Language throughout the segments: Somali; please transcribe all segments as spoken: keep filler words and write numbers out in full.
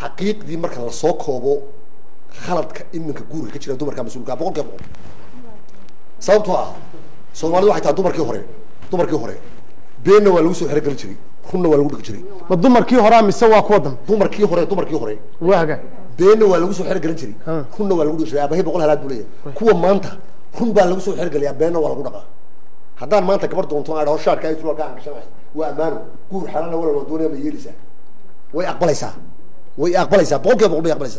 حقيقي مركز السوق هو خلط إنك جور كتير دومر كام مسؤول كابون كابون صوتها سومالي واحد دومر كي هوري دومر كي هوري بيننا والوسو حرق الجري خلنا والود الجري ما دومر كي هورا مسوا كودم دومر كي هوري دومر كي هوري واجا بيننا والوسو حرق الجري خلنا والود الجري أبغى بقول هلا دولية كوا مانتا خن بالوسو حرق اللي بيننا والود هذا مانتا كبر دونتون على هالشارك كاي سلوا كان كشماعي وأمانه كور حلانا ولا الدنيا بيجلسه ويقبل يسا ويقبل يسا بقول كي بقول يقبل يسا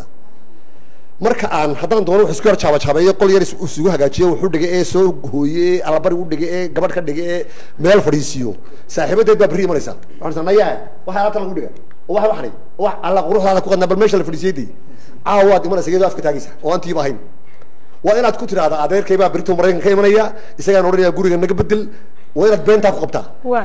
marka aan hadan doono wax isku yarjaaba jaabayo qol yar isugu hagaajiyo wuxuu dhigay ee soo hooyay alabari u dhigay ee gabadh ka dhigay ee meel fadhiisiyo saaxiibadeed baa bari maraysa waxaan sanaya waxa aad tan ku dhigay waxa waxnay wax alla quruxdaada ku qadna bal meesha la fadhiisiyay caawaad imanaysa iyadoo afka taagaysa oo aantii baahayn waa inaad ku tiraahdo adeerkay baa birto maraykan ka imanaya isaga oranaya guriga naga bedel waa inaad beenta ku qabtaa waa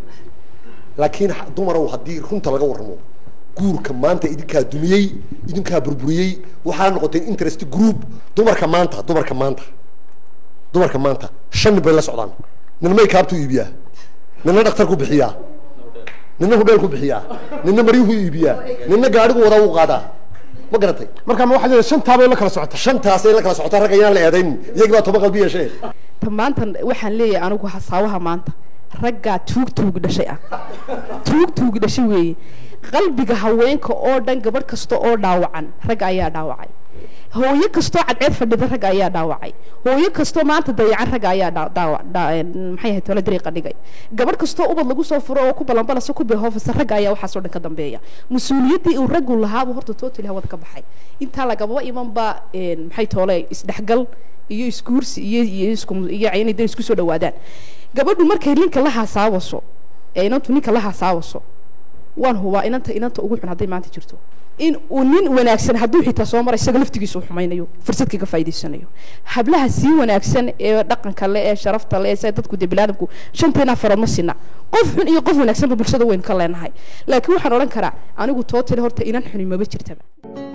laakiin dumarow hadii runta laga waramo guurka maanta idinka dumiyay idinka burburiyay waxa noqotay interest group dumarka maanta dumarka maanta dumarka maanta shan bay la socdaan nin may kaabtu iibiya ninna dhakhtar ku bixiya ninna hudeel ku bixiya ninna mariyuhu iibiya ninna gaadhigu wada u qaada ma garatay marka ma waxa shan taabay la kala socota shan taasay la kala socota rag ayaan la eedayn iyaga baa toban qalbi yeeshay maanta waxaan leeyahay anigu xasaawaha maanta ragga tuug tuug dhashay ah tuug tuug dhashay weey qalbiga haweenka oo dhan gabadh kasto oo dhaawacan rag ayaa dhaawacay hooyo kasto cadceed fadhida rag ayaa dhaawacay hooyo kasto maanta dayacan rag ayaa dhaawac maxay ahayd wala dariiqa dhigay gabadh kasto ubad lagu soo furo oo ku balanbalasa ku beehofisa rag ayaa waxa soo dhan ka dambeeya mas'uuliyadii uu rag u lahaa horta total hawada ka baxay inta lagaba iman ba maxay toolay isdhaxgal iyo iskuursi iyo iyo isku iyo aynida isku soo dhawaadaan gabadhu markay linka la hasaawaso ee inantu ninka la hasaawaso waan huwa inanta inanta ugu xun haday maanta jirto in uu nin wanaagsan haduu xitaa soo maray isaga laftigiisa u xumaynayo fursad kaga faa'iideysanayo hablaha si wanaagsan ee dhaqanka leh ee sharafta leh ee dadku debilaadku shanteena farad ma sina qof xun iyo qof wanaagsan bulshada weyn ka leenahay laakiin waxaan oran karaa anigu total horta inan xun ma jirtaba